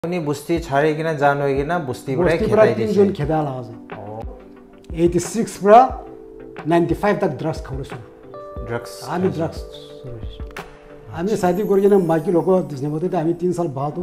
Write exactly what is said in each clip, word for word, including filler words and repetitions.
আপুনি বুস্তি ছাৰে কিনা জান হৈ কিনা বুস্তি পৰা বুস্তি পৰা তিনজন খেদা লাগা eighty-six পৰা ninety-five तक ड्रग्स खावছো ड्रग्स আমি ड्रग्स আমি शादी কৰি কিনা মাকি লোক দিছনে বতে আমি तीन साल बाद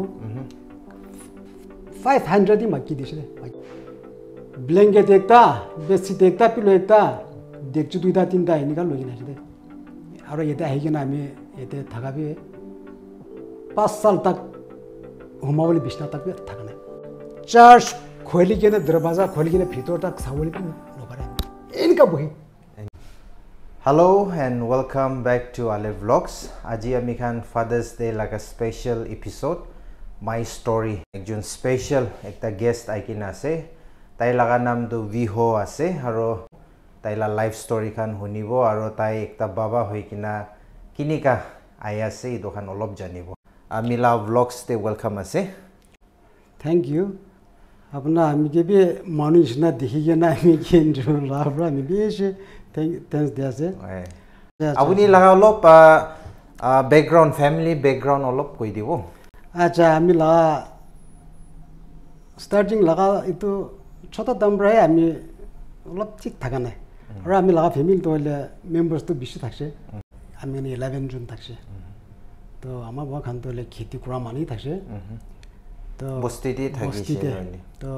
five hundred মাকি দিছিলে ব্ল্যাঙ্কেট একটা বেডশিট একটা পিলো একটা দেখছো দুইটা তিনটা এনিকা লৈ কিনা আছে আৰু এটা আহি কিনা আমি এতে থাকাবি पाँच साल तक हुमावली बिस्ना तक भी थकने चर्च खोली के ना दरवाजा खोली के ना भीतर तक सावली भी लोबारे इनका वही hello and welcome back to आले व्लॉग्स आज आमी खान father's day like a special episode my story एकजन स्पेशल एकटा गेस्ट आइकिन आसे ताई लगा नाम दो विहो आसे आरो ताईला लाइफ स्टोरी खान हुनिबो आरो ताई एकटा बाबा होई किना किनिका आया से इदो खान अलप जानिबो आमिला व्लॉग्स ते वेलकम आसे थैंक यू अपना आमी के भी मानुष ना देखि के ना आमी के जो लाभरा आमी बेसे थैंक थैंक्स दे आसे आबुनी लगा अलप बैकग्राउंड फैमिली बैकग्राउंड अलप कोइ दिबो अच्छा आमी ला स्टार्टिंग लगा इतो छोटा दमरा है आमी अलप ठीक थाका नै र आमी लगा फैमिली तो मेंबर्स तो बेसी थाकसे आमी eleven जन थाकसे तो आमा बा खान तो ले खेती कुरा मानि थाकसे तो बस्तीते थाकिसे तो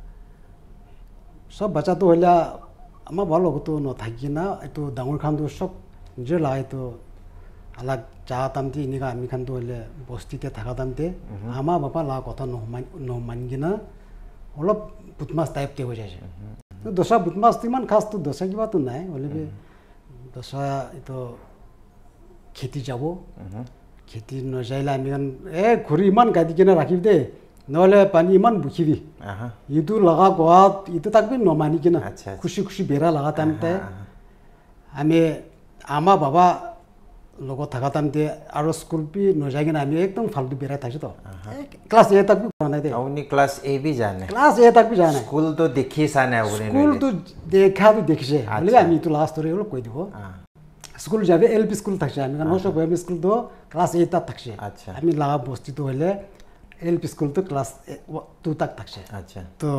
सब बच्चा तो होला आमा बा लोग तो न थाकिना तो डांगर खान तो सब जे लाए तो अलग चाहतामति इनिका आमी खान तो ले बस्तीते थाकातामते आमा बापा ला कथा न न मानगिना অলপ বুতমাস টাইপ তে হৈ যাইছে তো দশা বুতমাস ইমান খাস তো দশা কিবা তো নাই হলে বি দশা ইতো খেতি যাব খেতি ন যাইলা আমি এ ঘুরি ইমান গাদি কেনা রাখিব দে নহলে পানি ইমান বুখিবি ইটো লাগা গোয়াত ইটো তাকবি ন মানি কিনা খুশি খুশি বেরা লাগা তামতে আমি আমা বাবা लोग थाकातामते आरो स्कूल भी न जागिना आमी एकदम फालतू बेरा थाकसे तो क्लास ए तक भी पढ़ाने दे आउनी क्लास ए भी जाने क्लास ए तक भी जाने स्कूल तो देखि साने आउनी स्कूल तो देखा भी देखिसे हले आमी तो लास्ट रे लोग कोइ दिबो स्कूल जाबे एलपी स्कूल थाकसे आमी न सब एम स्कूल तो क्लास ए तक थाकसे अच्छा आमी ला बस्ती तो हले एलपी स्कूल तो क्लास two तक थाकसे अच्छा तो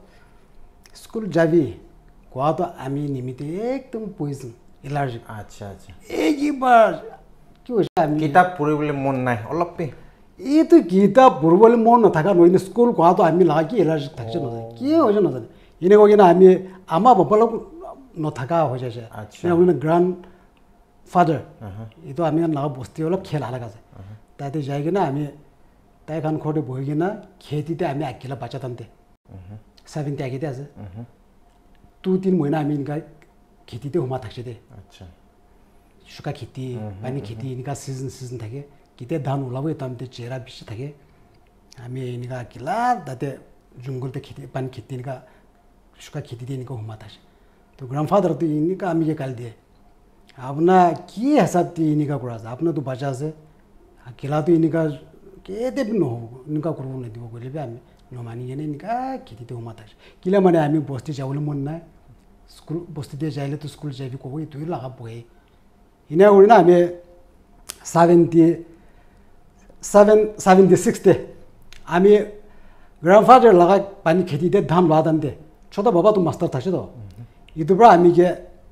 स्कूल जाबी कोआ तो आमी निमिते एकदम पोइजन एलर्जी अच्छा अच्छा एक ही बार क्यों आमी किताब पढिबले मन नाइ अलपे ए तो किताब पढिबले मन नथाका नइन स्कूल कोआ तो आमी लागि एलर्जी थाकसे न के होज न जाने इने गइना आमी आमा बाबालो नथाका हो जायसे अच्छा उनी ग्रान्ड फादर ए तो आमी ना बस्ती हलो खेल हालाका छ ताते जाइगिना आमी ताइ खान खोटे बहिगिना खेतीते आमी आकिला बाचा तन्ते seven তে आकिते আছে two तीन महिना आमी इनका खेतीते हुमा थाकसे दे अच्छा शुका खेती पानी खेती इनका सीजन सीजन थाके किते धान उलाबो तामते चेरा बिसे थाके आमी इनका किला दाते जंगलते खेती पानी खेती इनका शुका खेती दे इनका हुमा थाकसे तो ग्रैंडफादर तो इनका आमी के काल दे अपना की हिसाब ती इनका कुरा अपना तो बचा से किला तो इनका केते भी न हो इनका करबो न दिबो गले बे आमी न मानि ने इनका खेतीते हुमा थाकसे किला माने आमी बस्ती जावले मन नाय स्कूल बस्तीते जाइले तो स्कूल जाबि को तो लागा बगे इना उना आमी seventy seven seventy-six ते आमी ग्रैंडफादर लगा पानी खेतीते धान लादान दे छोटा बाबा तो मास्टर थाकसे तो इतुबरा आमी के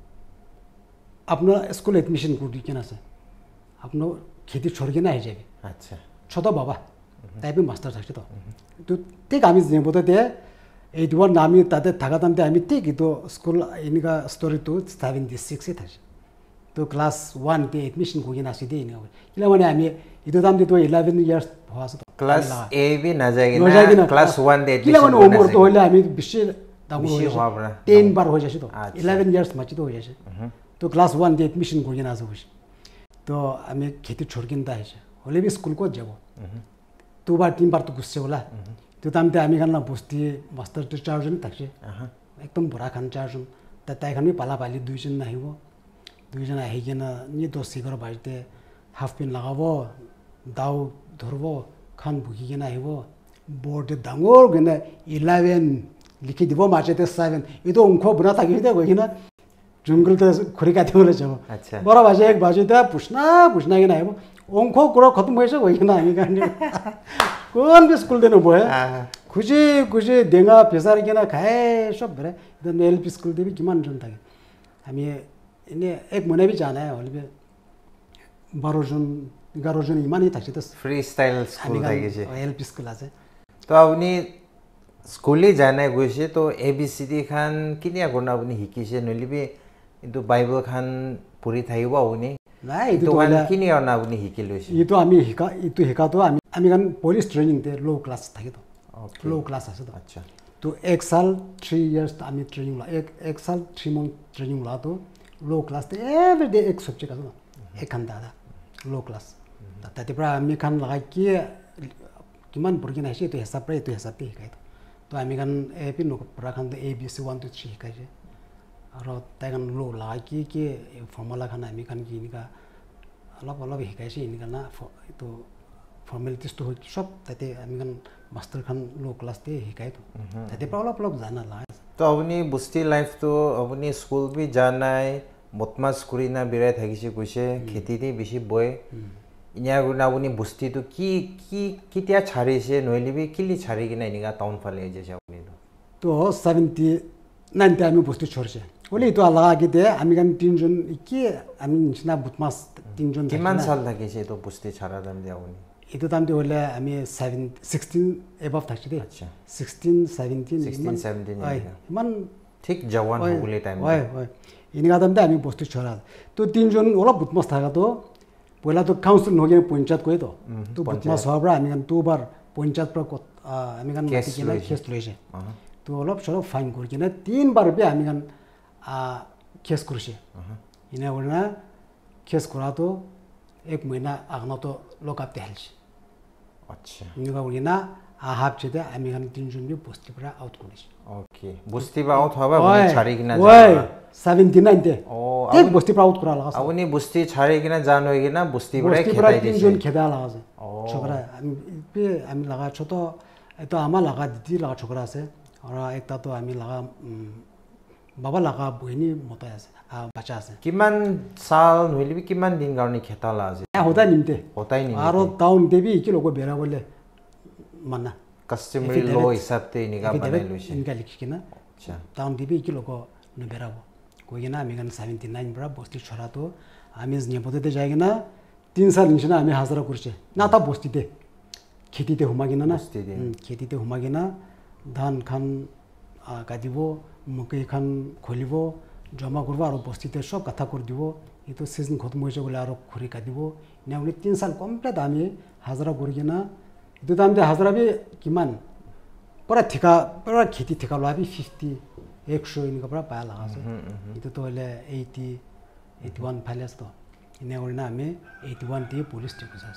अपना स्कूल एडमिशन कर दिकेना से अपनो खेती छोड़ के ना है जाबि अच्छा छोटा बाबा ताइपि मास्टर थाकसे तो तो ठीक आमी जेबोते ते eighty-one नामी ताते थाकातामते आमी ठीक तो स्कूल इनका स्टोरी तो seventy-six से थाकसे तो क्लास one ते एडमिशन कोगिना सिदे इने किला माने आमी इतो तामते तो eleven इयर्स भवास तो क्लास ए भी न जागिना क्लास one ते एडमिशन किला माने उमर तो होले आमी बिसे दागु बिसे होबरा ten बार हो जासे तो eleven इयर्स माची तो हो जासे तो क्लास one ते एडमिशन कोगिना से होसे तो आमी खेती छोड़किन ता है होले भी स्कूल को जाबो दो बार तीन बार तो गुस्से होला तो तामते आमी खान बस्ती मास्टर तो चार जन थाकसे एकदम बुरा खान चार जन त ताइ खान भी पाला पाली दुई जन नाहिबो दुई जन आइकिना नि दस एघार बाजते हाफ पेन लगाबो दाउ धरबो खान भुकिकिना आइबो बोर्ड डांगोर गने eleven लिखि दिबो माचेते seven इतो अंख बुना थाकिदे गइना जंगल ते खुरी काथि बोले जाबो अच्छा बरा बाजे एक बाजे ते पुछना पुछना के ना आइबो अंख कुरा खत्म होइसे गइना हामी कान कौन भी स्कूल देनो बोए खुशी खुशी देंगा पेशार के ना खाए सब बरे इधर एलपी स्कूल दे भी किमान जन था हमें इन्हें एक महीने भी जाना है और भी बारह जन ग्यारह जन इमान ही था तो फ्री स्टाइल स्कूल था ये जे एलपी स्कूल आसे तो अपनी स्कूल ही जाना है गुइसे तो एबीसीडी खान किन्या गुना अपनी हिकी से नली भी इतो बाइबल खान पूरी था युवा उन्हें नहीं तो वाला किन्या ना अपनी हिकी लोइसे ये तो हमें हिका ये तो हिका तो हमें हमें kan police training दे लो क्लास था तो लो क्लास है तो अच्छा तो एक साल थ्री इयर्स हमें ट्रेनिंग ला एक एक साल थ्री मंथ ट्रेनिंग ला तो लो क्लास ते एवरी डे एक सब्जेक्ट का तो एक घंटा था लो क्लास ताते पर हमें kan लगा कि किमान बुर्गिन है तो हिसाब पर तो हिसाब पे हिकाय तो हमें kan ए पी नो पर kan तो A B C one two three हिकाय जे और ताई kan लो लगा कि कि फॉर्मूला kan हमें kan कि इनका अलग अलग हिकाय से इनका ना तो फॉर्मेलिटीज तो सब ताते हमें kan मास्टर खान लो क्लास ते हिकाय तो ताते पर अलग अलग जाना ला तो अपनी बुस्ती लाइफ तो अपनी स्कूल भी जाना है मतमास कुरीना बिराय थाकिसे कुसे खेती दे बिसि बय इन्या गुना अपनी बुस्ती तो की की कित्या छारिसे नोइली भी किली छारि कि नाइनिगा टाउन फाले जे जाउनी तो सेवेंटी नाइनटी हमें बुस्ती छोरसे ओले तो लगा के दे हमें kan तीन जन की हमें निसना बुतमास तीन जन किमान साल थाकिसे तो बुस्ती छारा दाम दियाउनी itu tam de ole ami seven sixteen above thakse de acha sixteen seventeen sixteen seventeen ai man ठीक जवान होगले टाइम ओय ओय इनिगा tam de ami bostu chora to tin jon ola butmas thaga to poila to council hoge panchayat koi to to butmas hobra ami kan two bar panchayat pra ami kan mati kina case loise to ola chora fine kor kina तीन bar be ami kan case kurse ina ona case kora to एक महीना आगना तो लोग आप तेहल्स अच्छा इनका बोलिना Ahab चेते अमेरिकन तीन जन भी बुस्ती पर आउट कोलिस ओके बुस्ती पर आउट होगा वो छारी किना ओए सेवेंटी नाइन ते ओ एक बुस्ती पर आउट करा लगा अवनी बुस्ती छारी किना जान होगी ना बुस्ती पर खेदाई तीन जन खेदा लगा से ओ छोकरा पे हम लगा छोटो तो आमा लगा दीदी लगा छोकरा से और एक ता तो हमें लगा बाबा लगा बहनी मोटा है बच्चा से किमान साल नोइली भी किमान दिन गावनी खेता लाजे होता निमते होता ही नहीं आरो टाउन देवी कि लोगो बेरा बोले मन्ना कस्टमरी लो हिसाब ते निगा बनाई लोसे इनका लिखी के ना अच्छा टाउन देवी कि लोगो न बेरा वो कोई ना हमें सेवेंटी नाइन बरा बस्ती छोरा तो हमें ने पते जाएगा ना तीन साल निचना हमें हाजरा करछे ना ता बस्ती ते खेती ते हुमागिना ना खेती ते हुमागिना धान खान कादिबो मकई खान खोलिबो जमा करबो और बस्तीते सब कथा कर दिबो ये तो सीजन खत्म होइसे बोले और खरी कादिबो ने उनी तीन साल कमप्लीट हामी हाजरा गरिना ಇದು दाम दे हाजरा भी किमान पूरा ठिका पूरा खेती ठिका ला भी फिफ्टी एक सौ इनका पूरा पाया लगा से ಇದು तो ले eighty eighty-one फालेस तो इने ओरना हमें eighty-one ती पुलिस टी कुसास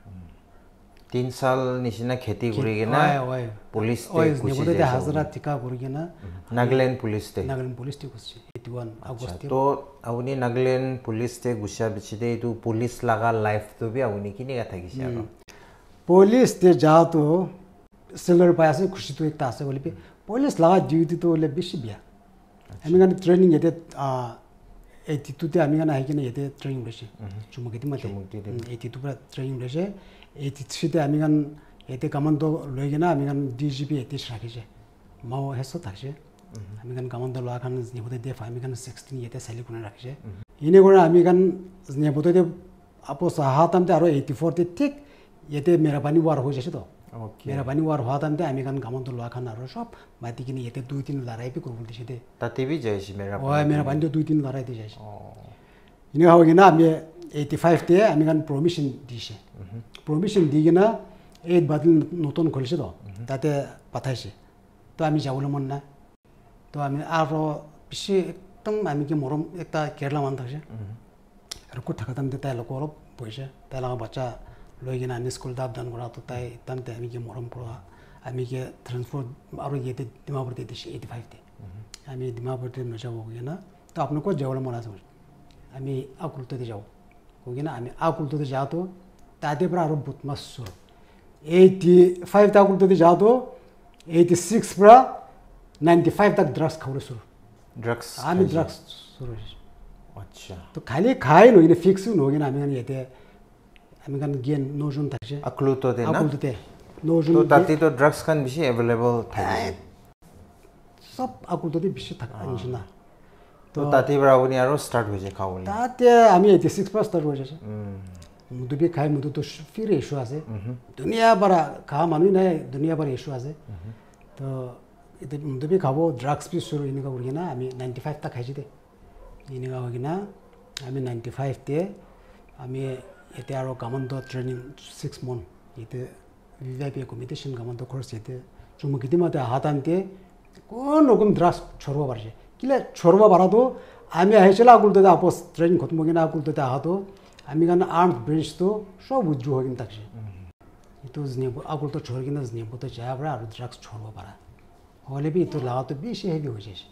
तीन साल निशिना खेती गरिना पुलिस ते कुछ दे हाजरा ठिका गरिना नागालैंड पुलिस ते नागालैंड पुलिस टी कुछ eighty-one अगस्त तो अवनी नागालैंड पुलिस ते गुसा बिचिदे तो पुलिस लगा लाइफ तो भी अवनी किने का थाकिसे पुलिस ते जा तो सिल्वर पासे खुशी तो एक तासे बोले पुलिस लगा ड्यूटी तो ले बेसी बिया हामी गन ट्रेनिंग येते eighty-two ते हामी गन है कि येते ट्रेनिंग लेसे चुमगति मते eighty-two पर ट्रेनिंग लेसे eighty-three ते हामी गन येते कमान्डो लगिना हामी गन डीजीपी येते राखिसे माओ हेसो थासे हामी गन कमान्डो लाखान नेबोते दे हामी गन sixteen येते साइले कुना राखिसे इने गन हामी गन नेबोते दे आपो साहातम ते आरो eighty-four ते ठीक येते मेरा पानी वार हो जैसे तो मेरा पानी वार हुआ था हामी गन कमान्डो लाखान आरो सब माथि किने येते दुई तीन लड़ाई पे कर बोलते छे ताते भी जैसे मेरा ओए मेरा पानी दुई तीन लड़ाई दे जैसे इने होगिना हामी eighty-five ते हामी गन परमिशन दिसे परमिशन दिगिना eight बादल नतन खोलिसे तो ताते पाथाइसे तो हामी जाबोले मन ना तो हामी आरो पिसे एकदम हामी के मरम एकता केरला मान थासे आरो को थाकाताम ते ताइ लोको पैसा ताला बच्चा लोगिना हामी स्कुल दाब दान गरा तो ताइ तम ते हामी के मरम परो हामी के ट्रांसपोर्ट आरो येते दिमापुर ते दिसे eighty-five ते हामी दिमापुर ते नजा होगिना तो आपन को जाबोले मन आसे हामी आकुल ते जाओ होगिना हामी आकुल ते जा तो ताते पर आरो बुतमास सुर eighty-five तक आकुल ते जा तो eighty-six पर ninety-five तक ड्रग्स खाउरे सुर ड्रग्स हामी ड्रग्स सुर अच्छा तो खाली खाइ नहोगिना फिक्स नहोगिना हामी गन येते हामी गन गेन नोजन थासे अक्लु तो ते ना अक्लु ते নজন তো তাতে তো ড্রাগস খান বেশি अवेलेबल থাকে সব আকুলতে বেশি থাকে নিছিনা তো তাতে ব্রাউনি আরো স্টার্ট হয়ে যায় খাওয়া তাতে আমি eighty-six পাস স্টার্ট হয়ে যাচ্ছে মুদু বি খাই মুদু তো ফিরে ইস্যু আছে দুনিয়া বড় খাওয়া মানুষ নাই দুনিয়া বড় ইস্যু আছে তো এতে মুদু বি খাবো ড্রাগস বি শুরু ইনিকা করি না আমি ninety-five টা খাইছি দে ইনিকা হই না আমি ninety-five তে আমি এতে আরো কামন্দ ট্রেনিং six month এতে ভিআইপি কমিটিশন কামন্দ কোর্স এতে চুমুকিতে মতে হাতামতে কোন রকম ড্রাগস ছড়বা পারছে কিলে ছড়বা বাড়াতো আমি আইছিল আগুলতে আপস ট্রেনিং খতম হইনা আগুলতে আহাতো আমি গান আর্ম ব্রিজ তো সব উজ্জু হইন থাকছে এতো জনি আগুল তো ছড় কিনা জনি বতে যাবরা আর ড্রাগস ছড়বা পারা হলে বি তো লাগা তো বেশি হেভি হয়ে যাচ্ছে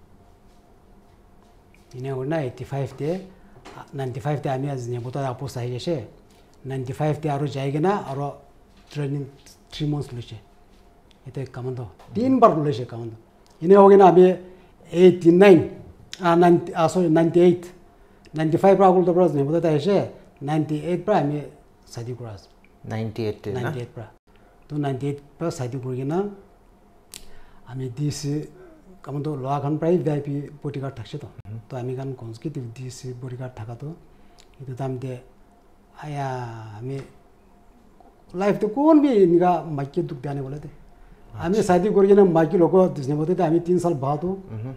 ইনে ওনা eighty-five তে ninety-five তে আমি আজ জনি বতে আপস আই গেছে ninety-five তে আরো যাইগে না আর ট্রেনিং three months লইছে এতে কামন্দ তিনবার লইছে কামন্দ ইনে হোগে না আমি eighty-nine আ ninety sorry ninety-eight ninety-five pra agul to bras ne bodata hese ninety-eight pra ami sadi kuras ninety-eight na ninety-eight pra to ninety-eight pra sadi kurigina ami dc kamondo loa khan prai vip bodyguard thakse to to ami kan consecutive dc bodyguard thaka to itu tam de aya ami life to kon bi niga makke duk dane bole de ami sadi kurigina makke loko disne bodata ami three saal baad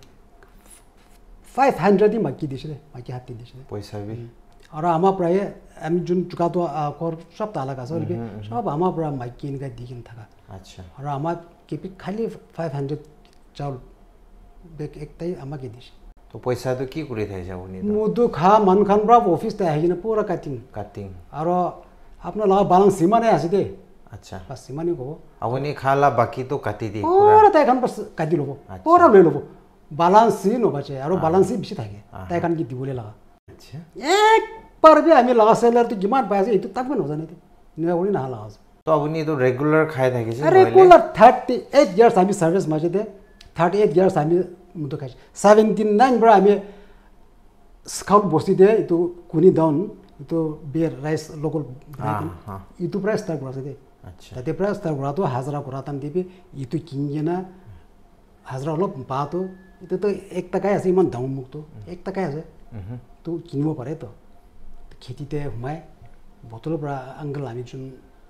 five hundred মাকি দিছিলে মাকি হাতি দিছিলে পয়সা B আর আমা প্রায় আমি June চুকা তো কর সব তালা কাছে ওরকে সব আমা প্রায় মাকি ইনকা দিকিন থাকা আচ্ছা আর আমা কেপি খালি five hundred চাউল বেক একটাই আমাকে দিছে তো পয়সা তো কি করে থাই যাবনি মুদু খা মান খান ব্রা অফিস তে আহিনা পুরা কাটিং কাটিং আর আপনার লাগা বালান্স সীমানে আছে দে আচ্ছা বাস সীমানি কো আপনি খালা বাকি তো কাটি দি পুরা তাই খান বাস কাটি লব পুরা লই লব বালান্সই নবাছে আর বালান্সই বেশি থাকে তাই কান কি দিবলে লাগা আচ্ছা একবার বি আমি লাগা সেলার তো কিমান পাই আছে এটো তাকবে না জানি নিয়া বলি না লাগা তো আপনি তো রেগুলার খাই থাকিছে রেগুলার thirty-eight ইয়ার্স আমি সার্ভিস মাঝে দে thirty-eight ইয়ার্স আমি মুতো খাইছি seventy-nine বড় আমি স্কাউট বসি দে এটো কুনি ডাউন এটো বের রাইস লোকাল এটো প্রাইস তা করা দে আচ্ছা তাতে প্রাইস তা করা তো হাজারা করা তান দিবি এটো কিনগে না হাজারা হলো পা তো এটা তো এক টাকায় আছে ইমান দাম মুক্ত এক টাকায় আছে তো কিনিব পারে তো খেতিতে সোমাই বটলৰ পৰা আংগল আমি যোন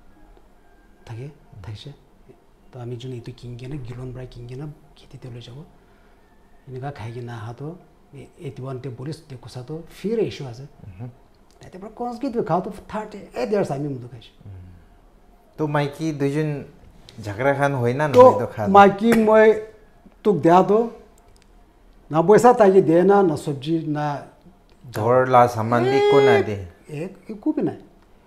থাকে থাকিছে তো আমি যোন এইটো কিনি কিনে গিলন পৰা কিনি কিনে খেতিতে লৈ যাব এনেকুৱা খাই কিনে আহাতো এইটি ওৱান তে বলিছ তে কোচাতো ফিৰ ইছ্যু আছে তাতে পৰা কনস্কিট খাওঁতো থাৰ্টি এইট ইয়াৰ্ছ আমি মুদু খাইছোঁ তো মাইকি দুইজন ঝগড়া খান হয় না নহয় তো খান মাইকি মই তোক দেয়া তো না পয়সা তাকে দে না না সবজি না ধর লা সামান দি কো না দে এক একো বি নাই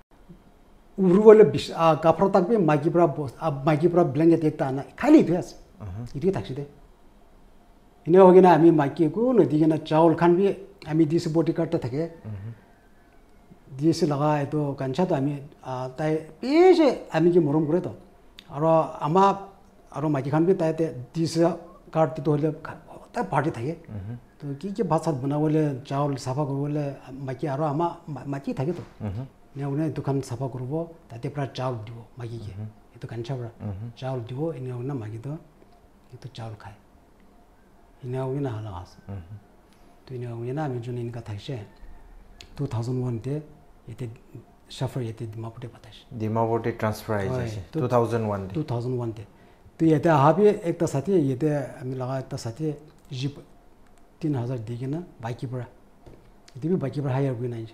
উরু বলে কাপড় থাকবে মাইকি পুরা মাইকি পুরা ব্ল্যাঙ্কেট একটা আনা খালি ইটো আছে ইটো থাকছি দে ইনে হোগে না আমি মাইকি একো নদিকে না চাউল খান বি আমি দিছি বডি কার্ডটা থাকে দিয়েছি লাগা এতো কাঞ্চা তো আমি তাই বেশি আমি কি মরম করে তো আর আমার আর মাইকি খান বি তাইতে দিছে কার্ড তো হলে তাই পার্টি থাকে তো কি কি ভাত সাত বনাবলে চাউল সাফা করবলে মাইকি আর আমার মাইকি থাকে তো নে উনি দোকান সাফা করব তাতে প্রায় চাউল দিব মাইকিকে এতো কাঞ্চা পুরা চাউল দিব এনে উনি মাইকি তো এতো চাউল খায় এনে উনি না হলা আছে তো এনে উনি না আমি জন্য ইনকা থাকছে two thousand one তে এতে সাফার এতে দিমাপুরে পাতাইছে দিমাপুরে ট্রান্সফার হয়ে যাচ্ছে two thousand one two thousand one তে তো এতে আহাবি একটা সাথে এতে আমি লাগা একটা সাথে জিপ तीन हजार दिखे ना बाइकी पड़ा इतनी भी बाइकी पड़ा हायर हुई नहीं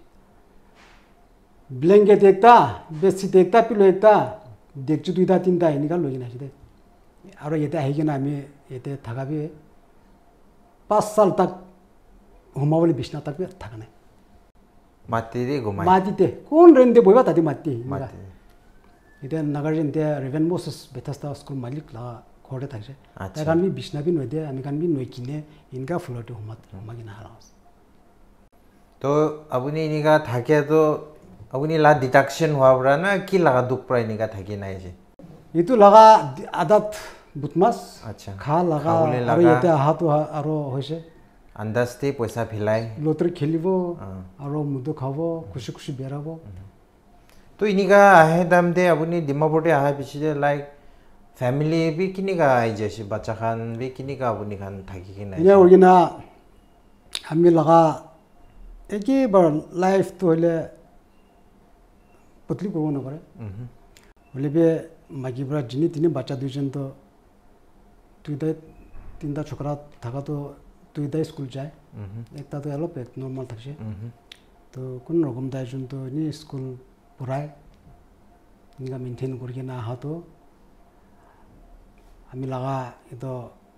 ब्लैंकेट एकता बेडशीट एकता पिलो एकता देखचु दुईटा तीनटा निकाल लगी ना सीधे और ये है कि ना हमें ये थका भी पाँच साल तक हुमावली बिछना तक भी थका नहीं माती दे घुमाई माती ते कौन रेंदे बोला ताती माती ये नागार्जुन ते रेवेन मोसेस बेथस्ता स्कूल मालिक लगा ঘরে থাকছে তাই কারণ আমি বিছনা বি নই দে আমি কারণ বি নই কিনে ইনকা ফ্লোটে হুমাত হুমাগি না হারাস তো আপনি ইনকা থাকে তো আপনি লা ডিটেকশন হওয়া না কি লাগা দুখ প্রায় ইনকা থাকি নাই যে ইতো লাগা আদাত বুতমাস আচ্ছা খা লাগা আর এটা হাত আর হইছে আন্দাজতে পয়সা ফিলাই লটরি খেলিব আর মুদো খাবো খুশি খুশি বেরাবো तो इनिका आहे दामदे अपनी डिमापुरते आहे पिछे लाइक फैमिली भी किनिका आई जैसे बच्चा खान भी किनिका अपनी खान थाकी की नहीं ये ओरिना हमें लगा एक ही बार लाइफ तो ले पतली को ना करे बोले बे मागी बरा जिनी तीन बच्चा दूसरे तो तू इधर तीन ता छोकरा था तो तू इधर स्कूल जाए एक ता तो यालो पे नॉर्मल था से तो कौन रकम दाय जुन तो नी स्कूल पढ़ाए इनका मेंटेन करके ना हा तो हमें लगा ये तो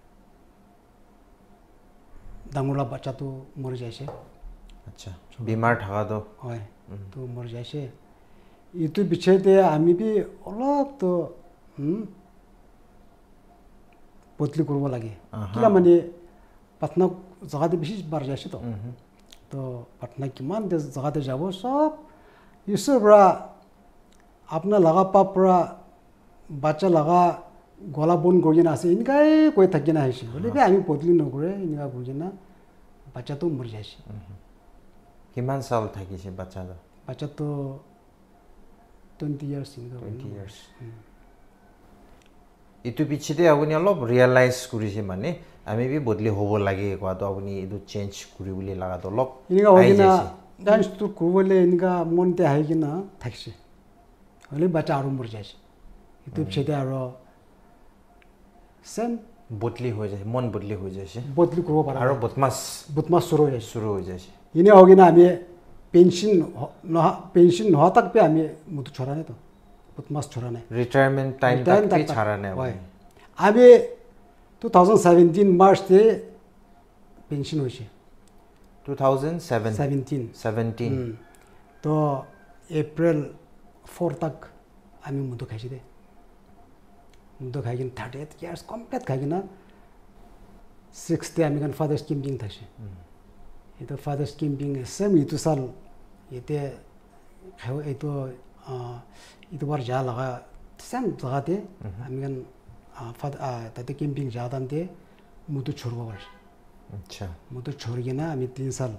दांगुला बच्चा तो मर जाए से अच्छा बीमार था तो होय तो मर जाए से ये तो पीछे ते हमें भी अलग तो हम्म पतली करवा लगे क्या मने पटना जगह ते विशेष बार जाए तो तो पटना की मान दे जगह ते जाओ सब ये सब बड़ा अपना लगा पापरा बच्चा लगा गोला बोन गोजे ना से इनका कोई थके ना है सी बोले भी हमें पतली न करे इनका गोजे ना बच्चा तो मर जाए किमान साल था किसी बच्चा तो बच्चा तो twenty years इनका twenty years इतु पीछे ते अपनी अल्लाह realize करी से माने हमें भी बदली होबो लगे एक बार तो अपनी इधर change करी बोले लगा तो लोग इनका होगी ना डांस तो कोवले इनका मन ते है कि ना थकसे बोले बच्चा आरो मर जाए इतु पीछे ते आरो सेम बदली हो जाए मन बदली हो जाए बदली करवा पारा आरो बदमाश बदमाश शुरू हो जाए शुरू हो जाए इन्हें होगी ना हमें पेंशन न पेंशन न तक पे हमें मुझे छोड़ा नहीं तो बदमाश छोड़ा नहीं रिटायरमेंट टाइम तक भी छोड़ा नहीं हुआ अभी twenty seventeen मार्च से पेंशन हुई है twenty seven seventeen seventeen तो अप्रैल four तक हमें मुझे खाई दे मुझे खाई कि thirty eight years कंप्लीट खाई कि ना six ते हमें कन फादर्स कैंपिंग था से ये तो फादर्स कैंपिंग सेम ये तो साल ये ते ये तो ये तो बार जा लगा सेम लगा ते हमें कन फाद ताते कैंपिंग जाता हम ते मुझे छोड़वा बार अच्छा मुझे छोड़ के ना हमें तीन साल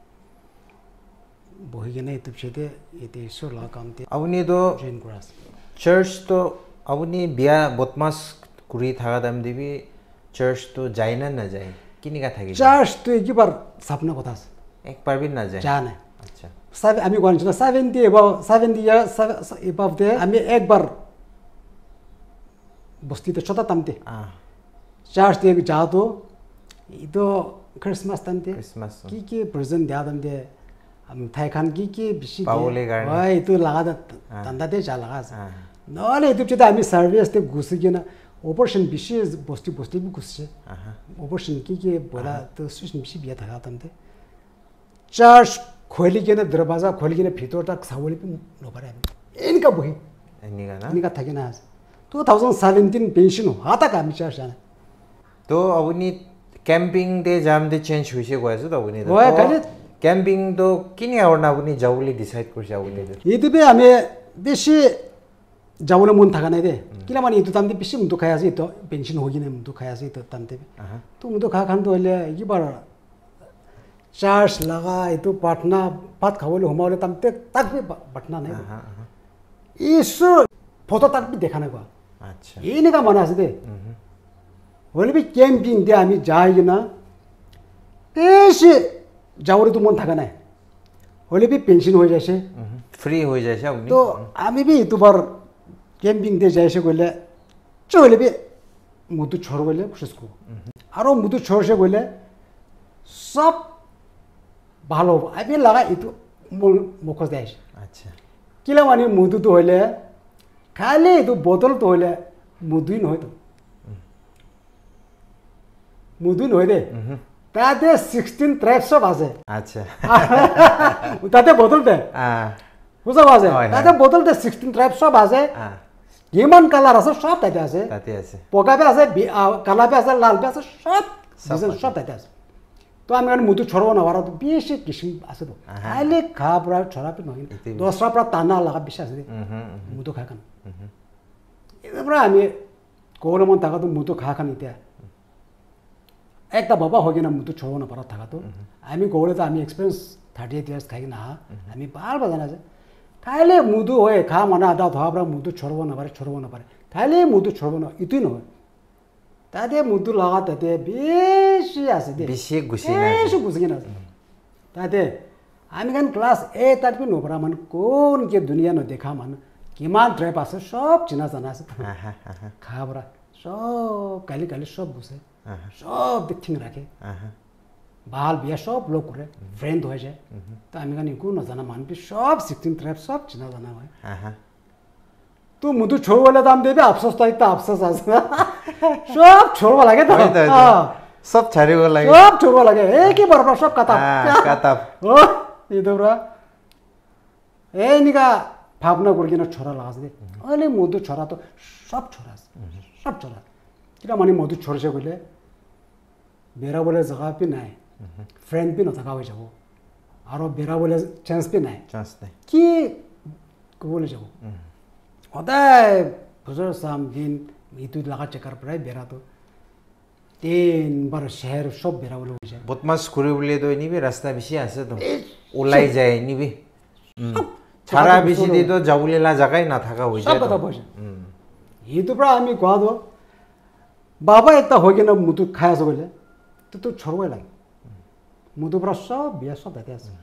बोही के ना ये तो चेते ये ते शोर लगा काम ते अपनी तो जैन क्रास चर्च तो अपनी बिया बदमाश कुरी था दाम देवी चर्च तो जाए ना ना जाए किन्हीं का था कि चर्च तो एक बार सपना बता एक बार भी ना जाए जाने अच्छा सब हमें कौन सा seventy above seventy years above ते हमें एक बार बस्ती तो छोटा तमते चर्च ते जा तो ये तो क्रिसमस तमते क्रिसमस की की प्रेजेंट दिया तमते हम थाई खान की की बिशी पावले गाने वही तो लगा द तंदा ते जा लगा नॉले तो चिता हमें सर्विस ते घुस गया ना ऑपरेशन बिशी बस्ती बस्ती भी घुस से ऑपरेशन की की बोला तो सुशन बिशी बिया था तमते चर्च खोली के ना दरवाजा खोली के ना भीतर तक सावली पे नो पड़े इनका वही इनका ना इनका था कि ना twenty seventeen पेंशन हो आता काम चर्च जाना तो अपनी कैंपिंग दे जाम दे चेंज हुई से कोई ऐसा तो अपनी वो है कल कैंपिंग तो किन्हीं और ना अपनी जाऊली डिसाइड कर जाओ अपनी ये तो भी हमें बेशी जाऊले मन था ना इधर किला मानी तो तंते बेशी मुझे खाया से तो पेंशन होगी ना मुझे खाया से तो तंते तो मुझे खा खान तो ले ये बार चर्च लगा ये तो पटना बात खाओले हमारे तंते तक भी पटना नहीं इस फोटो तक भी देखा ना को अच्छा ये नहीं का मना से दे बोले भी कैंपिंग दे हमें जाएगी ना ऐसे जाओ तो मन था ना बोले भी पेंशन हो जाए फ्री हो जाए तो हमें भी तो बार कैंपिंग दे जाए बोले चले भी मुझे छोड़ बोले उसको और मुझे छोड़ से बोले सब ভালো আমি লাগা এটো মুখজ দেয় আচ্ছা কিলা মানে মুদু তো হইলে খালি তো বোতল তো হইলে মুদুই নহয় তো মুদুই নহয় দে তাতে sixteen ট্রাইবস সব আছে আচ্ছা তাতে বোতল দে হ্যাঁ বুঝা আছে তাতে বোতল দে sixteen ট্রাইবস সব আছে হ্যাঁ যেমন কালার আছে সব তাতে আছে তাতে আছে পোকাবে আছে কালাবে আছে লালবে আছে সব সব তাতে আছে तो आम मुझे छोड़ो ना वारा तो बेसी किस्म आसे तो आले खा पूरा छोड़ा पे नहीं दूसरा पूरा ताना लगा विश्वास दे मुझे खा खान ये पूरा हमें कोल मन तक तो मुझे खा खान इत्या एक ता बाबा हो गया ना मुझे छोड़ो ना पड़ा था तो हमें कोल तो हमें एक्सपीरियंस thirty eight years खाई ना हमें बार बार जाना খাইলে মুদু হয় খা মানে আদা ধোৱা পৰা মুদু ছৰব নাপাৰে ছৰব নাপাৰে খাইলে মুদু ছৰব ন ইটোই নহয় তাতে মুদু লগা তাতে বেছি আছে দে বেছি গুছি না বেছি গুছি না তাতে আমি গান ক্লাছ এইট তাত বি নপৰা মানে কোন কে দুনিয়া ন দেখা মানুহ কিমান ট্ৰেপ আছে সব চিনা জানা আছে খা পৰা সব কালি কালি সব বুঝে সব ঠিক রাখে ভাল বিয়া সব লোক করে ফ্রেন্ড হয়ে যায় তো আমি গান একো নজানা মানুষ সব সিক্সটিন ট্রেপ সব চিনা জানা হয় তো মুদু ছোড়বলে দাম দেবে আফসোস তো একটা আফসোস আছে সব ছোড়ব লাগে তো সব ছাড়িব লাগে সব ছোড়ব লাগে এই কি বরবার সব কাতাব কাতাব ও এই তোরা এই নিকা ভাবনা করে কিনা ছড়া লাগাস দে আরে মধু ছড়া তো সব ছড়া সব ছড়া কিনা মানে মধু ছড়ছে বলে বেরাবলে জায়গা পি নাই ফ্রেন্ড পি নথকা হয়ে যাব আর বেরাবলে চান্স পি নাই চান্স নাই কি কবলে যাব সদায় বছর সাম দিন ইটো লাগা চেকার প্রায় বেড়াতো তিনবার শহর সব বেরাবলে হয়ে যায় বদমাস করে বলে তো নিবি রাস্তা বেশি আছে তো ওলাই যায় নিবি ছাড়া বেশি দিয়ে তো যাবলে না জায়গায় না থাকা হয়ে যায় সব কথা বসে এই তো প্রায় আমি কোয়া দো বাবা একটা হয়ে গেলে মুতু খাই আছে বলে তো তোর ছড়বাই লাগে মুতু প্রায় সব বিয়া সব দেখে আছে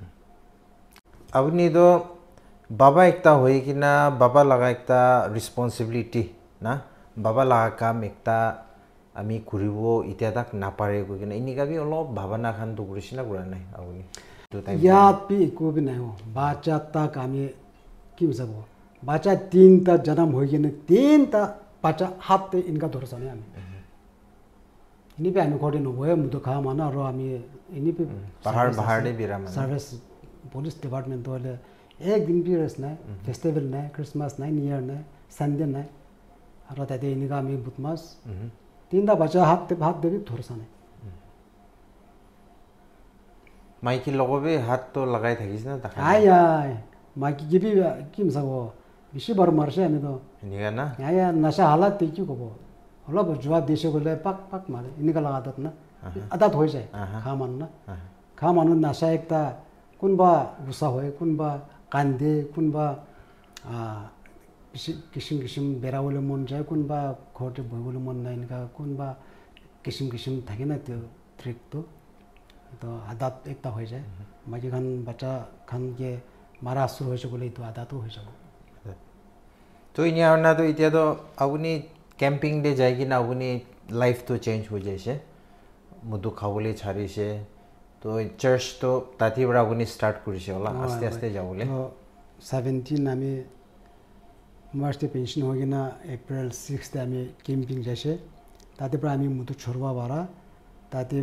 আপনি তো বাবা একটা হয়ে কিনা বাবা লাগা একটা রেসপন্সিবিলিটি না বাবা লাগা কাম একটা আমি কৰিব এতিয়া তাক নাপাৰে কৈ কিনা এনেকা বি অলপ ভাৱনা খান তো কৰিছি না কৰা নাই আপুনি ইয়াত বি একো বি নাই বাচ্চা তাক আমি কি যাব বাচ্চা তিনটা জন্ম হৈ কিনে তিনটা বাচ্চা হাতে ইনকা ধৰছ নাই আমি এনে বি আমি ঘৰতে নবহে মুদু খা মানা আৰু আমি এনে বি পাহাৰ পাহাৰতে বিৰাম সাৰ্ভিস পুলিচ ডিপাৰ্টমেণ্ট হ'লে একদিন বি ৰেষ্ট নাই ফেষ্টিভেল নাই খ্ৰীষ্টমাছ নাই নিউ ইয়াৰ নাই চানডে নাই আৰু তাতে এনেকা আমি বুটমাছ তিনটা বাচ্চা হাত হাত দেবি ধরছ নাই মাইকি লগবে হাত তো লাগাই থাকিস না দেখা আই আই মাইকি গিবি কি মজাব বেশি বার মারছে আমি তো এনেকা না আই নাশা হালাত তে কি কব অলপ জবাব দিছে গলে পাক পাক মারে এনেকা লাগাত না আদাত হৈ যায় খা মান না খা মানুহ নাশা একটা কোনবা গুসা হয় কোনবা কান্দে কোনবা কিসিম কিসিম বেড়াবলে মন যায় কোনবা ঘৰতে বহিবলে মন নাই এনেকা কোনবা কিসিম কিসিম থাকে না তো ট্রিক তো তো আদাত একটা হয়ে যায় মাঝে খান বাচ্চা খান কে মারা শুরু হয়েছে বলে তো আদাতও হয়ে যাব তো ইনি আর না তো এতিয়া তো আপনি ক্যাম্পিং ডে যায় কিনা আপনি লাইফ তো চেঞ্জ হৈ যাইছে মধু খাবলে ছাড়িছে তো চার্চ তো তাতি বড় আপনি স্টার্ট করিছে ওলা আস্তে আস্তে যাবলে তো সেভেন্টিন আমি মার্চে পেনশন হয়ে কিনা এপ্রিল সিক্সতে আমি ক্যাম্পিং যাইছে তাতে প্রায় আমি মধু ছড়বা বাড়া তাতে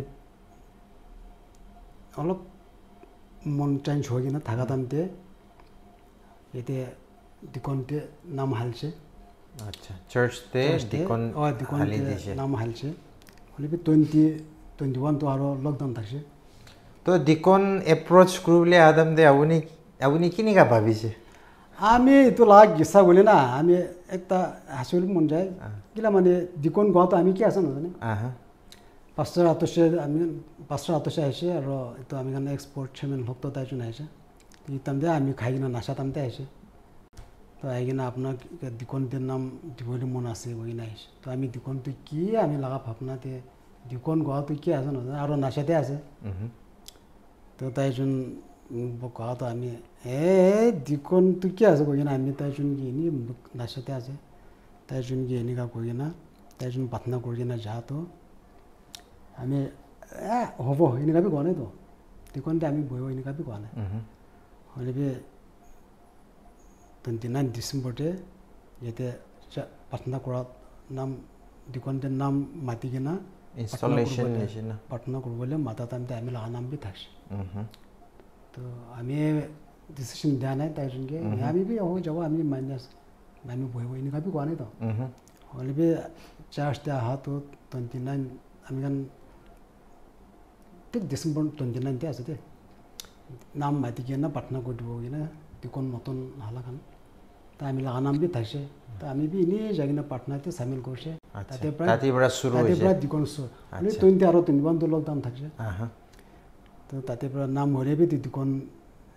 অলপ মন চেঞ্জ হয়ে কিনা থাকা দামতে এতে দিকনতে নাম হালছে আচ্ছা চার্চতে দিকন হালি দিছে নাম হালছে হলে টুয়েন্টি টুয়েন্টি ওয়ান তো আরো লকডাউন থাকছে তো দিকন এপ্রোচ করবলে আদম দে আপনি আপনি কিনিকা ভাবিছে আমি তো লাগ গেছা বলে না আমি একটা হাসিল মন যায় কিলা মানে দিকন গাঁৱত আমি কি আছে নাজানে পাঁচশো আতসে আমি পাঁচশো আতসে আহিছে আৰু এইটো আমি কাৰণে এক্সপৰ্ট চেয়াৰমেন ভক্ত তাইজন আহিছে তামতে আমি খাই কিনা নাচা তামতে আহিছে তো আহি কিনা আপোনাক দিকনটিৰ নাম দিবলৈ মন আছে বহি আহিছে তো আমি দিকনটো কি আমি লগা ভাৱনাতে দিকন গাঁৱতো কি আছে নাজানে আৰু নাচাতে আছে তো তাইজন গাঁৱতো আমি এই দিকনটো কি আছে কৈ কিনা আমি তাইজন কি এনেই নাচাতে আছে তাইজন কি এনেকুৱা কৈ কিনা তাইজন প্ৰাৰ্থনা কৰি কিনা যাতো আমি হ'ব এনেকুৱা বি কোৱা নাইতো দিকনতে আমি বহিব এনেকুৱা বি কোৱা নাই হ'লে বি টুৱেণ্টি নাইন ডিচেম্বৰতে ইয়াতে প্ৰাৰ্থনা কৰাত নাম দিকনতে নাম মাতি কিনা প্ৰাৰ্থনা কৰিবলৈ মাতা টাইমতে আমি লগা নাম বি থাকছে তো আমি ডিচিশ্যন দিয়া নাই তাইজনকে আমি বি হৈ যাব আমি মানি আছো আমি বহিব এনেকুৱা বি কোৱা নাইতো হ'লে বি চাৰ্চতে অহাটো টুৱেণ্টি নাইন আমি কাৰণ ঠিক ডিচেম্বৰ টুৱেণ্টি নাইনতে আছে দে নাম মাতি কিনে প্ৰাৰ্থনা কৰি দিব কিনে দিকন নতুন হালা খান তা আমি লগা নাম বি থাকছে তো আমি বি এনেই যাই কিনে প্ৰাৰ্থনাতে চামিল কৰিছে তাতে প্ৰায় তাতে প্ৰায় দিকন আমি টুৱেণ্টি আৰু টুৱেণ্টি ওৱানটো লকডাউন থাকছে তো তাতে পৰা নাম হ'লে বি দিকন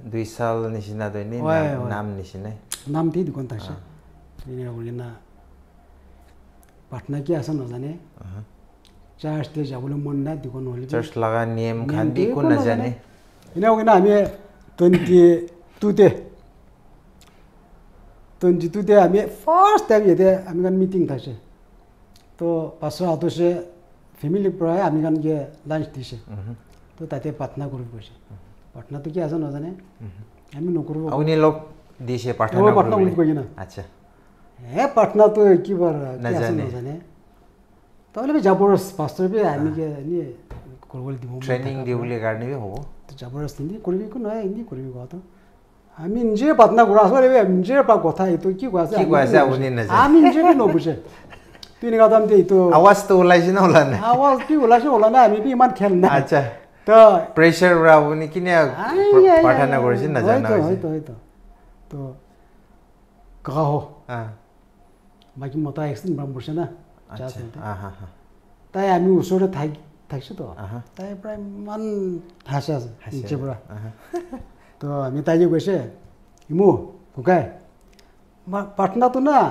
দুই সাল নিচিনা দৈনি নাম নিচিনা নাম দি দুখন থাকছে তিনি কৰি না পাটনা কি আছে নাজানে চাৰ্চ তে যাবলৈ মন নাই দুখন হলি চাৰ্চ লাগা নিয়ম খান্দি কোন নাজানে ইনা কিনা আমি টুৱেণ্টি টু তে টুৱেণ্টি টু তে আমি ফাৰ্ষ্ট টাইম ইয়াতে আমি গান মিটিং থাকছে তো পাছৰ আতছে ফ্যামিলি পৰা আমি গান গে লাঞ্চ দিছে তো তাতে পাটনা কৰিব গৈছে পাটনা তো কি আছে নাজানে আমি নকৰো আপুনি লোক দিছে পাটনা পাটনা কৰিব গৈ না আচ্ছা হে পাটনা তো কি বাৰ কি আছে নাজানে তাহলে জবরদস্ত পাঁচশো রুপিয়া আমি কে নি করবল দিব ট্রেনিং দিবলে কারণে হবো তো জবরদস্ত নি করবি কো নয় নি করবি কথা আমি নিজে পাটনা ঘুরা আসলে নিজে পা কথা এই তো কি কইছে কি কইছে আপনি না আমি নিজে ন বুঝে তুই নি কথা আমি তো আওয়াজ তো ওলাইছে না ওলা না আওয়াজ কি ওলাইছে ওলা না আমি বি ইমান খেল না আচ্ছা তো প্রেসার রাবনি কিনে পাঠানা করেছেন না জানা হয়তো হয়তো তো কাহো হ্যাঁ বাকি মতা এক্সিডেন্ট বাম বসে না আচ্ছা আহা হা তাই আমি ওচৰতে থাক থাকছো তো তাই প্ৰায় মান হাসে আছে নিচে পৰা তো আমি তাই যে কৈছে ইমু ভুকাই পাটনা তো না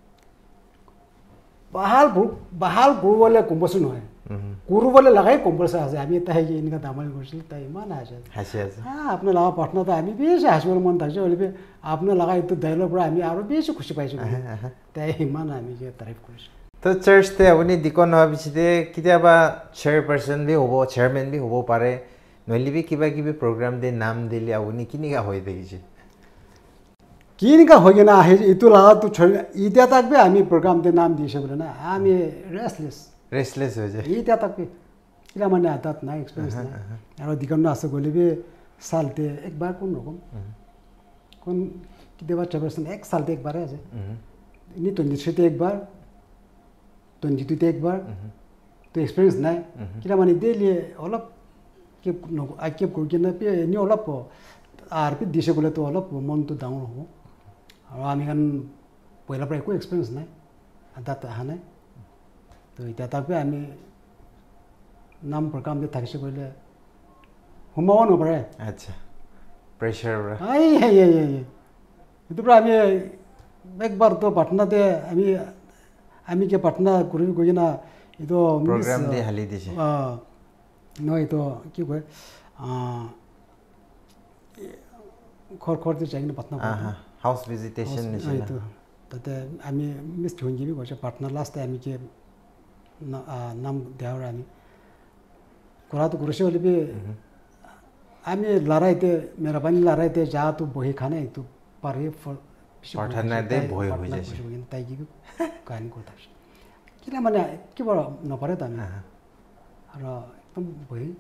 বাহাল বাহাল গুৰুবলে কম্পলসৰি নহয় গুৰুবলে লাগাই কম্পলসৰি আছে আমি তাই এনেকা দামালি কৰিছিল তাই ইমান হাসে হাসে আছে হ্যাঁ আপনার লাগা পাটনা তো আমি বেশি হাসিবলৈ মন থাকছে হলে আপনার লাগা এইটো ডাইলগ পৰা আমি আৰু বেছি খুশি পাইছো তাই ইমান আমি যে তাৰিফ কৰিছো তো চাৰ্চ তে আপুনি দিকন হোৱা পিছতে কেতিয়াবা চেয়াৰপাৰ্চন বি হ'ব চেয়াৰমেন বি হ'ব পাৰে নহ'লে বি কিবা কিবি প্ৰগ্ৰাম দে নাম দিলে আপুনি কেনেকুৱা হৈ দেখিছে কেনেকুৱা হৈ কিনে আহে এইটো লাগাটো এতিয়া তাকবে আমি প্ৰগ্ৰাম দে নাম দিছে বোলে না আমি ৰেষ্টলেছ ৰেষ্টলেছ হৈ যায় এতিয়া তাকবে কিলা মানে আতাত নাই এক্সপিৰিয়েন্স নাই আৰু দিকন আছে গ'লে বি সালতে একবাৰ কোন ৰকম কোন কেতিয়াবা চেয়াৰপাৰ্চন এক সালতে একবাৰে আছে ইনি টুৱেণ্টি থ্ৰীতে একবাৰ টুৱেণ্টি টুতে একবাৰ তো এক্সপিৰিয়েন্স নাই কিলা মানে ডেইলি অলপ কেপ আইকেপ কৰি কিনে এনে অলপ আৰ পি দিছে গ'লে তো অলপ মনটো ডাঙৰ হ'ব আৰু আমি কাৰণ পইলাৰ পৰা একো এক্সপিৰিয়েন্স নাই তাত অহা নাই তো এতিয়া তাকে আমি নাম প্ৰগ্ৰাম দি থাকিছে কৰিলে সোমাব নপাৰে আচ্ছা প্ৰেছাৰ আই হে হে এইটো পৰা আমি একবাৰ তো পাটনাতে আমি আমি কে পাটনা কৰি গৈ না এইটো প্ৰগ্ৰাম দি হালি দিছে নহয় এইটো কি কয় খৰ খৰ দি যাই কিনে পাটনা হাউচ ভিজিটেশ্যন নিচিনা তাতে আমি মিছ ধুঞ্জিবি কৈছে পাটনা লাষ্টে আমি কে নাম দেওয়াৰ আমি কৰাটো কৰিছে হ'লে আমি লৰাইতে মেহৰবানী লৰাইতে যা তো বহি খানে এইটো পাৰি পাঠানা দে বহি হৈ যায় তাই কি কাহিনী কথা কিলা মানে কিবা নপাৰে তামি আৰু একদম বহি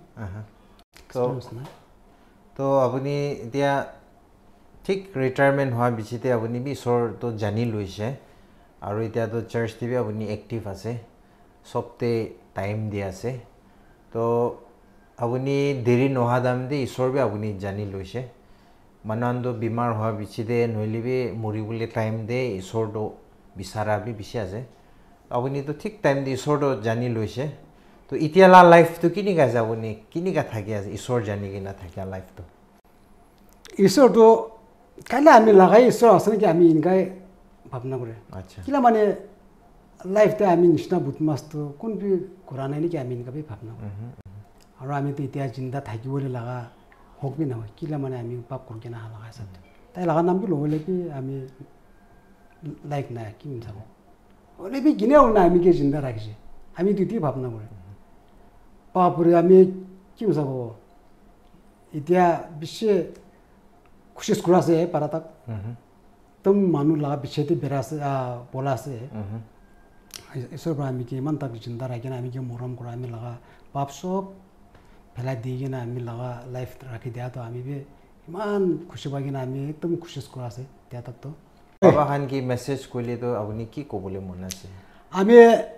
তো আপুনি এতিয়া ঠিক ৰিটায়াৰমেণ্ট হোৱাৰ পিছতে আপুনি বি ঈশ্বৰটো জানি লৈছে আৰু এতিয়াতো চাৰ্চ টিভি আপুনি এক্টিভ আছে সবতে টাইম দি আছে তো আপুনি দেৰি নোহোৱা দাম দি ঈশ্বৰ বি আপুনি জানি লৈছে মানুহটো বেমাৰ হোৱাৰ পিছতে নহ'লে বি মৰিবলৈ টাইম দে ঈশ্বৰটো বিচাৰা বি বেছি আছে আপুনিতো ঠিক টাইম দি ঈশ্বৰটো জানি লৈছে তো এতিয়ালা লাইফটো কেনেকুৱা আছে আপুনি কেনেকুৱা থাকি আছে ঈশ্বৰ জানি কিনা থাকে লাইফটো ঈশ্বৰটো কাইলৈ আমি লাগাই ঈশ্বৰ আছে নেকি আমি এনেকাই ভাৱনা কৰে আচ্ছা কিলা মানে লাইফতে আমি নিচিনা বুটমাছটো কোনটো কৰা নাই নেকি আমি এনেকৈ ভাৱনা কৰোঁ আৰু আমিতো এতিয়া জিন্দা থাকিবলৈ লগা হওক বি নহয় কিলা মানে আমি পাপ কৰি কিনে লগা আছে তাই লগা নামটো ল'বলৈ কি আমি লাইক নাই কি চাব হ'লে বি কিনেও নাই আমি কি জিন্দা ৰাখিছে আমি দুইটাই ভাৱনা কৰে পাপৰে আমি কি চাব এতিয়া বেছি খুচি কৰা আছে পাৰা তাক একদম মানুহ লগা পিছেতে বেৰা আছে বলা আছে ঈশ্বৰৰ পৰা আমি কি ইমান তাক জিন্দা ৰাখি কিনে আমি কি মৰম কৰা আমি লগা পাপ চব পেলাই দি কিনে আমি লগা লাইফ ৰাখি দিয়াতো আমি বি ইমান খুচি পাই কিনে আমি একদম খুচি কৰা আছে দিয়া তাকতো বাবা খান কি মেছেজ কৰিলেতো আপুনি কি ক'বলৈ মন আছে আমি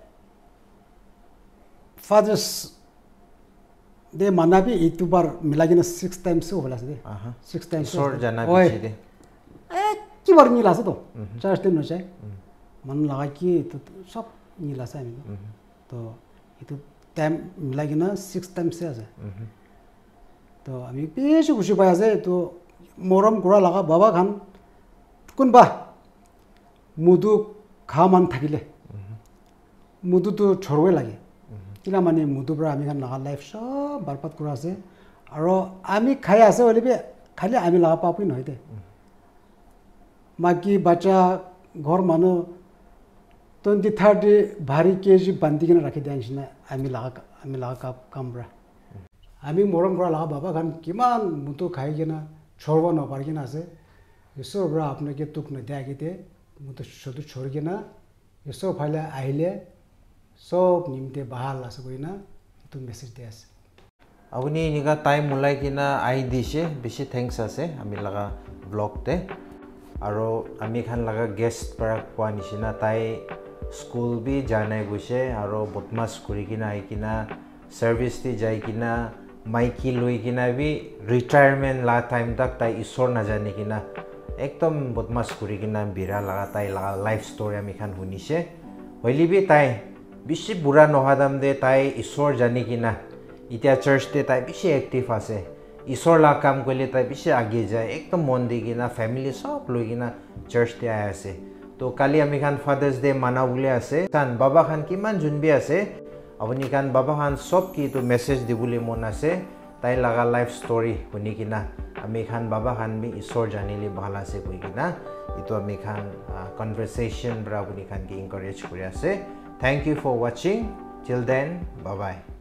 ফাদাৰ্ছ ডে মানাবি এইটো বাৰ মিলাই কিনে ছিক্স টাইমছ হ'ব আছে দে ছিক্স টাইমছ ঈশ্বৰ জানা পিছে দে কি বাৰ মিল আছে তো চাৰ্চ টাইম নচাই মানুহ লগা কি চব মিল আছে আমি তো এইটো টাইম মিলাই কিনে ছিক্স টাইমছে আছে তো আমি বেছি খুচি পাই আছে তো moram kura laga baba khan kunba mudu khaman thakile mudu to chorwe lage ila mane mudu bra ami khan naga life sob barpat kura ase aro ami khai ase olibe khali ami laga papu noy de maki bacha ghor manu twenty thirty bhari kg bandi kena rakhi dian shina ami laga ami laga kamra ami moram kura laga baba khan kiman mudu khai kena chorwa no par kena ase yeso bra apne ke tuk na dia gite mudu shodu chor kena yeso phale aile sob nimte bahal ase koina tu message de ase Abuni niga time mulai kina ai dishe bishi thanks ase ami laga vlog te aro ami khan laga guest para kwa nishina tai school bi janai guise aro botmas kuri kina ai kina service ti jai kina maiki loi kina bi retirement la time tak tai isor na jani kina ekdom botmas kuri kina bira laga tai laga life story ami khan hunise hoili bi tai bishi bura nohadam de tai isor jani kina itia church te tai bishi active ase isor la kam kole tai bishi age jai ekdom mon de kina family sob loi kina church te aya ase to kali ami khan fathers day mana bule ase kan baba khan kiman junbi ase apuni kan baba khan sob ki to message dibule mon ase tai laga life story huni kina ami khan baba khan bi isor janile bhala ase koi kina ito ami khan conversation bra apuni khan ki encourage kuri ase thank you for watching till then bye bye